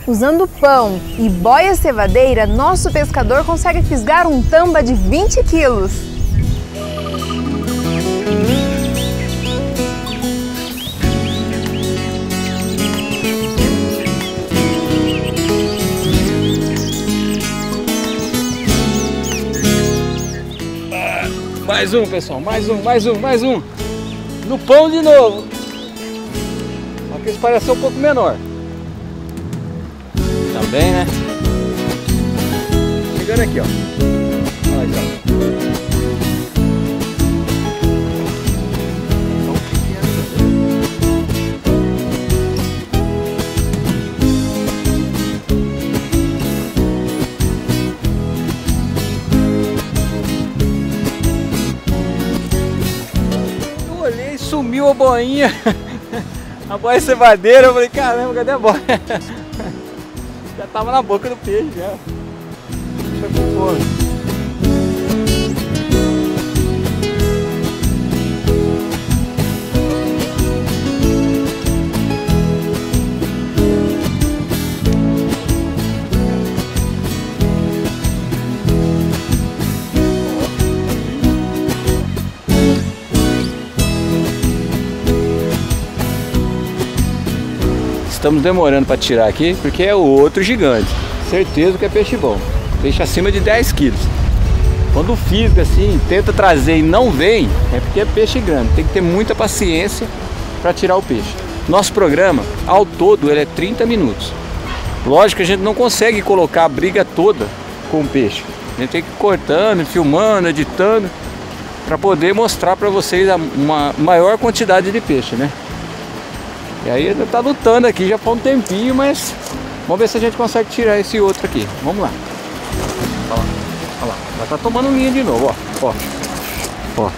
Usando pão e boia cevadeira, nosso pescador consegue fisgar um tamba de 20 quilos. Mais um, pessoal, mais um. No pão de novo. Só que esse parece um pouco menor. Também, né? Chegando aqui, ó. Olha aí, ó. Sumiu a boinha, a boia cevadeira. Eu falei, caramba, cadê a boia? Já tava na boca do peixe já. Foi pro fora. Estamos demorando para tirar aqui porque é o outro gigante. Certeza que é peixe bom. Peixe acima de 10 quilos. Quando fisga assim, tenta trazer e não vem, é porque é peixe grande. Tem que ter muita paciência para tirar o peixe. Nosso programa, ao todo, ele é 30 minutos. Lógico que a gente não consegue colocar a briga toda com o peixe. A gente tem que ir cortando, filmando, editando, para poder mostrar para vocês uma maior quantidade de peixe, né? E aí ele tá lutando aqui já faz um tempinho, mas vamos ver se a gente consegue tirar esse outro aqui. Vamos lá. Olha lá. Já tá tomando linha de novo, ó. Ó,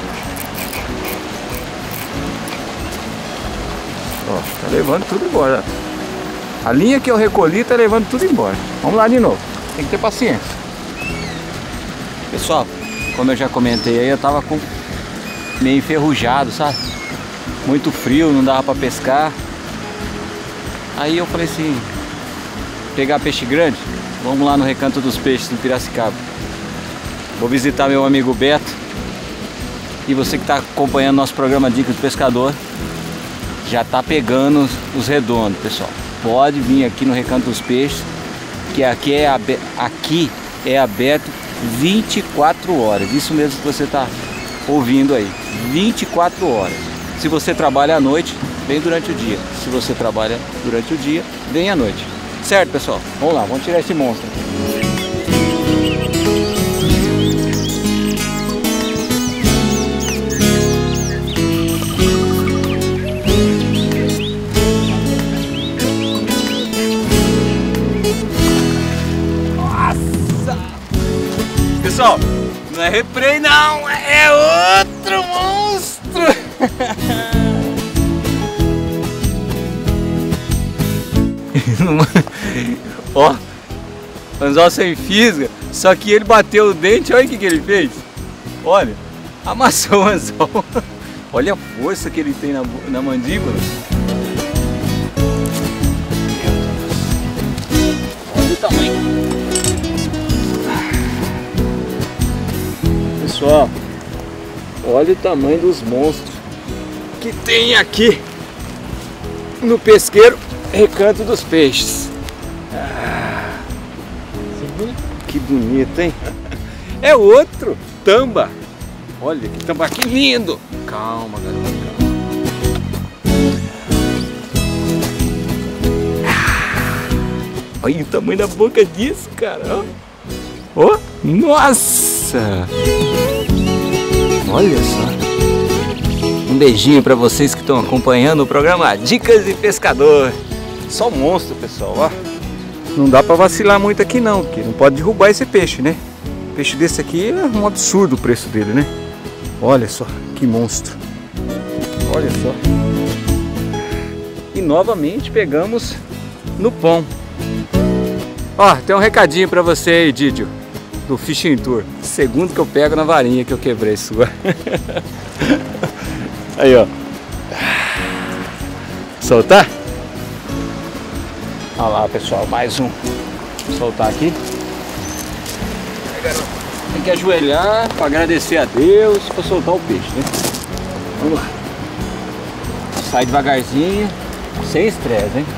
tá levando tudo embora. A linha que eu recolhi tá levando tudo embora. Vamos lá de novo. Tem que ter paciência. Pessoal, como eu já comentei aí, eu tava com meio enferrujado, sabe? Muito frio, não dava para pescar. Aí eu falei assim, pegar peixe grande, vamos lá no Recanto dos Peixes, no Piracicaba. Vou visitar meu amigo Beto. E você que está acompanhando nosso programa Dicas do Pescador, já está pegando os redondos, pessoal. Pode vir aqui no Recanto dos Peixes, que aqui é aberto 24 horas. Isso mesmo que você está ouvindo aí, 24 horas. Se você trabalha à noite, vem durante o dia. Se você trabalha durante o dia, vem à noite. Certo, pessoal? Vamos lá, vamos tirar esse monstro. Nossa! Pessoal, não é reprei não, é outro monstro! Ó, anzol sem fisga, só que ele bateu o dente, olha o que ele fez. Olha, amassou o anzol. Olha a força que ele tem na mandíbula. Olha o tamanho. Pessoal, olha o tamanho dos monstros que tem aqui no pesqueiro Recanto dos Peixes. Que bonito, hein? É outro tamba. Olha que tambaqui lindo. Calma, garoto. Olha o tamanho da boca disso, cara. Ó, nossa! Olha só. Um beijinho para vocês que estão acompanhando o programa Dicas de Pescador. Só monstro, pessoal, ó. Não dá para vacilar muito aqui não, porque não pode derrubar esse peixe, né? Peixe desse aqui é um absurdo o preço dele, né? Olha só, que monstro. Olha só. E novamente pegamos no pão. Ó, tem um recadinho para você aí, Didio, do Fishing Tour. Segundo que eu pego na varinha que eu quebrei sua. Aí, ó. Soltar? Olha lá, pessoal, mais um. Vou soltar aqui. Tem que ajoelhar para agradecer a Deus para soltar o peixe, né? Vamos lá. Sai devagarzinho, sem estresse, hein?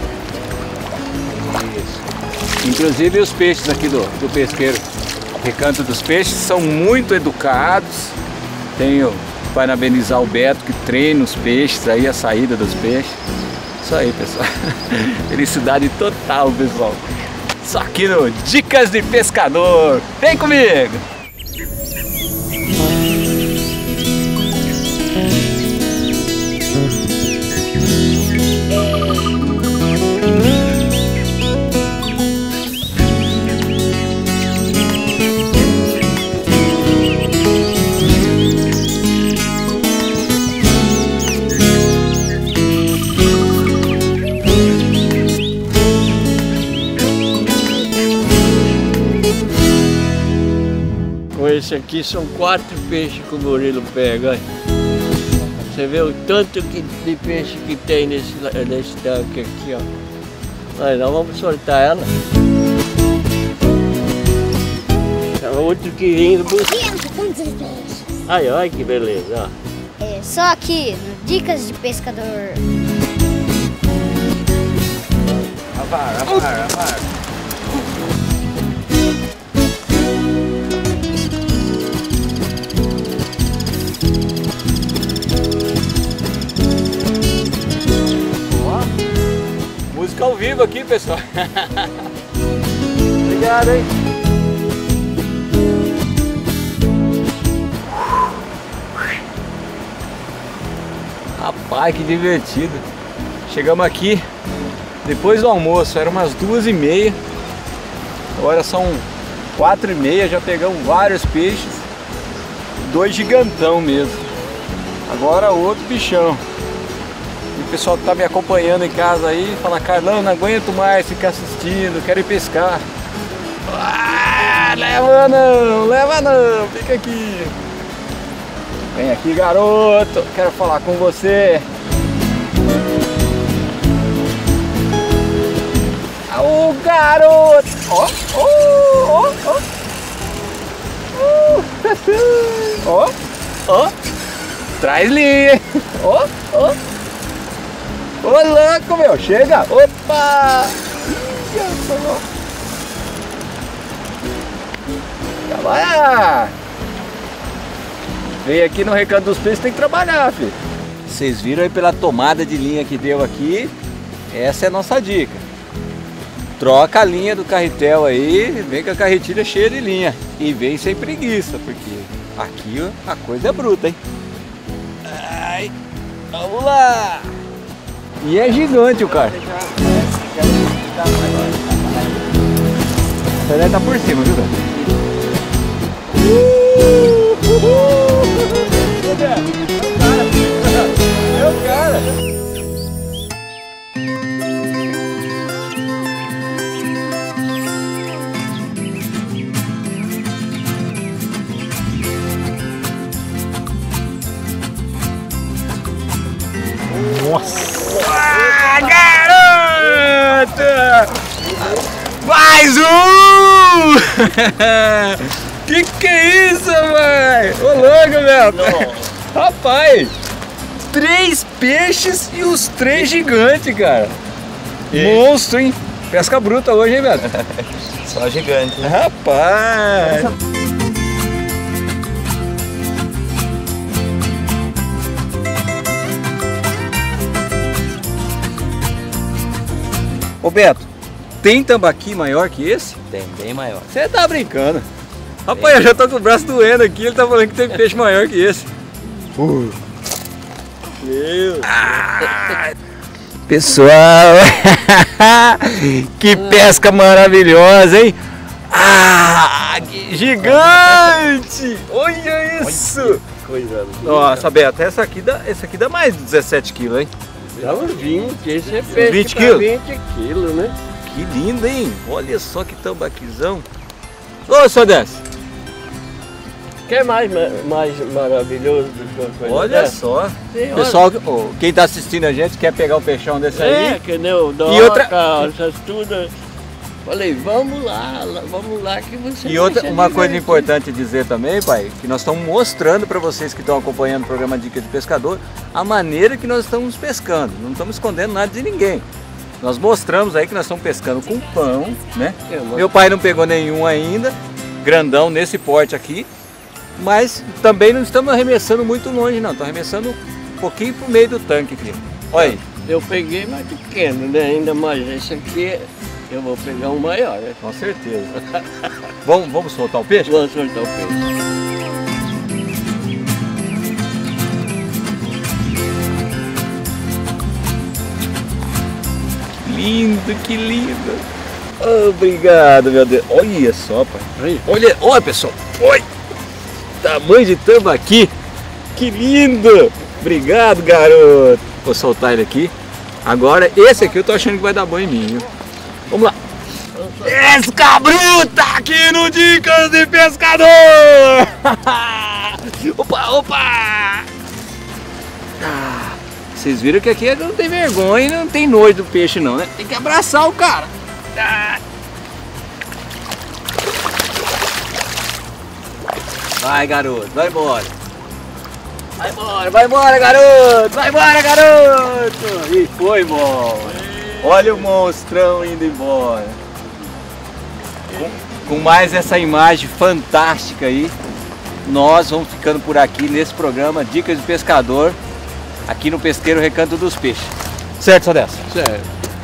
Isso. Inclusive os peixes aqui do pesqueiro Recanto dos Peixes são muito educados. Tenho que parabenizar o Beto que treina os peixes aí, a saída dos peixes. Isso aí, pessoal. Felicidade total, pessoal. Só aqui no Dicas de Pescador. Vem comigo! Esse aqui são 4 peixes que o Murilo pega, olha. Você vê o tanto de peixe que tem nesse tanque aqui, ó. Aí nós vamos soltar ela. Outro que vem buscar. Quantos peixes? Ai, olha que beleza, ó. É só aqui, no Dicas de Pescador. Avara. Música ao vivo aqui, pessoal. Obrigado, hein? Rapaz, que divertido. Chegamos aqui depois do almoço, eram umas 2h30. Agora são 4h30, já pegamos vários peixes. 2 gigantão mesmo. Agora outro bichão. E o pessoal que tá me acompanhando em casa aí fala: Carlão, não aguento mais ficar assistindo, quero ir pescar. Ah, leva não, fica aqui. Vem aqui, garoto, quero falar com você. Ô, garoto! Ó, ó. Traz linha. Ó. Ô, louco, meu, chega. Opa! Trabalhar. Vem aqui no Recanto dos Peixes, tem que trabalhar, filho. Vocês viram aí pela tomada de linha que deu aqui. Essa é a nossa dica. Troca a linha do carretel aí, vem com a carretilha cheia de linha. E vem sem preguiça, porque aqui ó, a coisa é bruta, hein? Ai, vamos lá! E é gigante o cara. Essa daí tá por cima, viu, velho? É o cara! Nossa! Ah, garota! Mais um! Que é isso, velho? Ô louco, meu! Rapaz! 3 peixes e os 3 gigantes, cara! Monstro, hein? Pesca bruta hoje, hein, velho? Só gigante. Rapaz! Ô Beto, tem tambaqui maior que esse? Tem, bem maior. Você tá brincando. Rapaz, eu já tô com o braço doendo aqui, ele tá falando que tem peixe maior que esse. Meu pessoal, que pesca maravilhosa, hein? Ah, que gigante! Olha isso! Coisa linda. Nossa, Beto, esse aqui dá mais de 17 quilos, hein? Dá uns 20, esse é peixe 20 pra quilos? 20 quilos, né? Que lindo, hein? Olha só que tambaquizão. Ô, só desce. Quer mais maravilhoso do que uma coisa Olha dessa? só. Sim, Pessoal, quem tá assistindo a gente quer pegar o peixão desse aí. É, que nem o doca, essas tudo. Falei, vamos lá que você E outra, uma coisa importante dizer também, pai, que nós estamos mostrando para vocês que estão acompanhando o programa Dicas de Pescador a maneira que nós estamos pescando. Não estamos escondendo nada de ninguém. Nós mostramos aí que nós estamos pescando com pão, né? Meu pai não pegou nenhum ainda, grandão nesse porte aqui, mas também não estamos arremessando muito longe não, estamos arremessando um pouquinho pro meio do tanque aqui. Olha aí. Eu peguei mais pequeno, né? Ainda mais esse aqui. Eu vou pegar um maior, né? Com certeza. Vamos soltar o peixe? Vamos soltar o peixe. Lindo, que lindo. Obrigado, meu Deus. Olha só, pai. Olha, pessoal. Oi. Tamanho de tambaqui. Que lindo. Obrigado, garoto. Vou soltar ele aqui. Agora, esse aqui eu tô achando que vai dar banho em mim, viu? Vamos lá. Escabruta aqui no Dicas de Pescador. Opa. Vocês viram que aqui não tem vergonha e não tem nojo do peixe não, né? Tem que abraçar o cara. Vai, garoto, vai embora. Vai embora, garoto. Vai embora, garoto. E foi embora. Olha o monstrão indo embora. Com mais essa imagem fantástica aí, nós vamos ficando por aqui nesse programa Dicas de Pescador, aqui no Pesqueiro Recanto dos Peixes. Certo, Sadessa? Certo.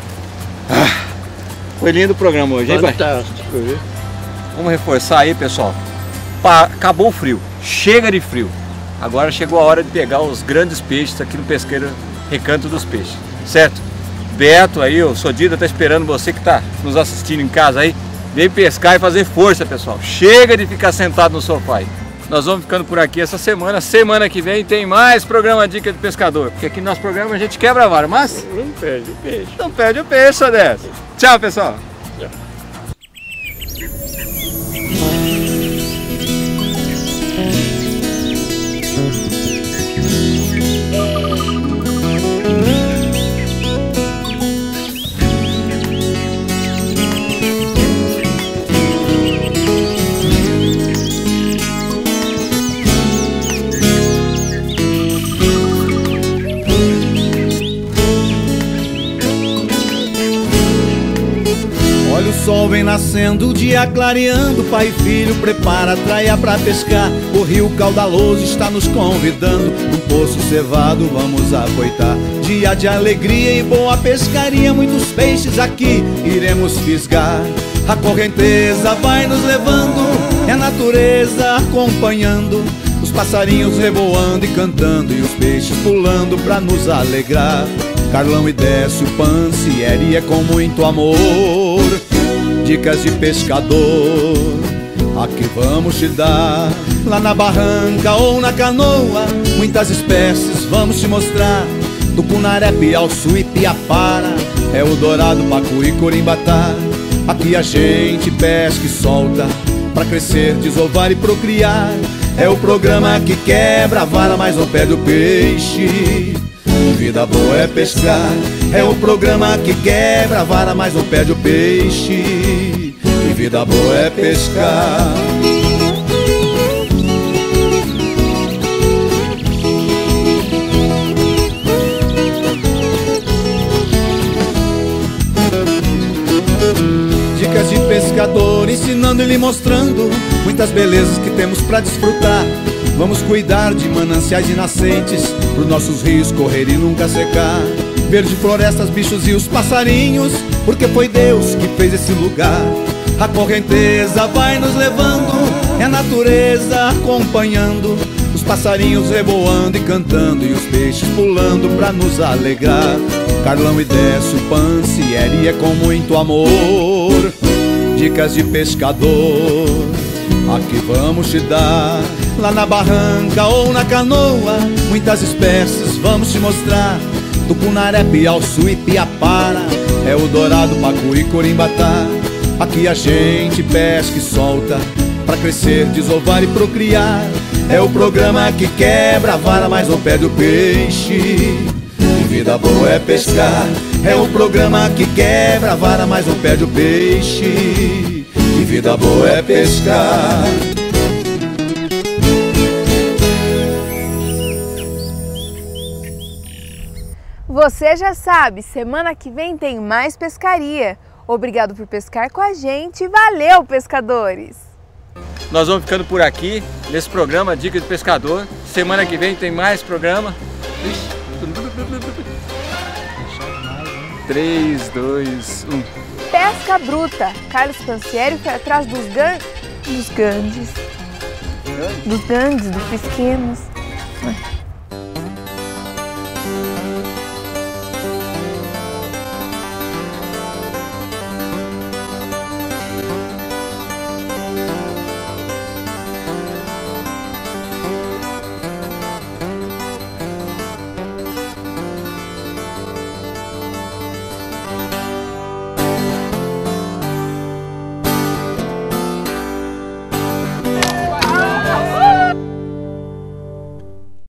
Foi lindo o programa hoje, hein, pai? Fantástico, viu? Vamos reforçar aí, pessoal. Acabou o frio, chega de frio. Agora chegou a hora de pegar os grandes peixes aqui no Pesqueiro Recanto dos Peixes. Certo? Beto aí, o Sodida tá esperando você que tá nos assistindo em casa aí. Vem pescar e fazer força, pessoal. Chega de ficar sentado no sofá aí. Nós vamos ficando por aqui essa semana. Semana que vem tem mais programa Dica de Pescador. Porque aqui no nosso programa a gente quebra a vara, mas não perde o peixe. Não perde o peixe, só dessa. Tchau, pessoal. Tchau. O sol vem nascendo, o dia clareando, pai e filho prepara a traia pra pescar. O rio caudaloso está nos convidando, no poço cevado vamos apoitar. Dia de alegria e boa pescaria, muitos peixes aqui iremos fisgar. A correnteza vai nos levando, é a natureza acompanhando, os passarinhos revoando e cantando e os peixes pulando pra nos alegrar. Carlão e Décio, Pancieri é com muito amor. Dicas de pescador, aqui vamos te dar. Lá na barranca ou na canoa, muitas espécies vamos te mostrar. Tucunaré, piauçu e piapara, é o dourado, pacu e corimbatá. Aqui a gente pesca e solta, pra crescer, desovar e procriar. É o programa que quebra a vara, mas não perde o peixe. Vida boa é pescar, é o programa que quebra a vara, mas não perde o peixe. E vida boa é pescar. Dicas de pescador, ensinando e lhe mostrando muitas belezas que temos pra desfrutar. Vamos cuidar de mananciais e nascentes, pros nossos rios correr e nunca secar. Verde florestas, bichos e os passarinhos, porque foi Deus que fez esse lugar. A correnteza vai nos levando, é a natureza acompanhando, os passarinhos revoando e cantando e os peixes pulando pra nos alegrar. Carlão e Décio, Pancieri é com muito amor. Dicas de pescador, aqui vamos te dar. Lá na barranca ou na canoa, muitas espécies vamos te mostrar. Tucunaré, piauçu e piapara, é o dourado, pacu e corimbatá. Aqui a gente pesca e solta, pra crescer, desovar e procriar. É o programa que quebra a vara, mas não perde o peixe. E vida boa é pescar. É o programa que quebra a vara, mas não perde o peixe. E vida boa é pescar. Você já sabe, semana que vem tem mais pescaria. Obrigado por pescar com a gente e valeu, pescadores! Nós vamos ficando por aqui nesse programa Dica de Pescador. Semana que vem tem mais programa. 3, 2, 1. Pesca bruta. Carlos Pancieri foi atrás dos grandes, dos pequenos.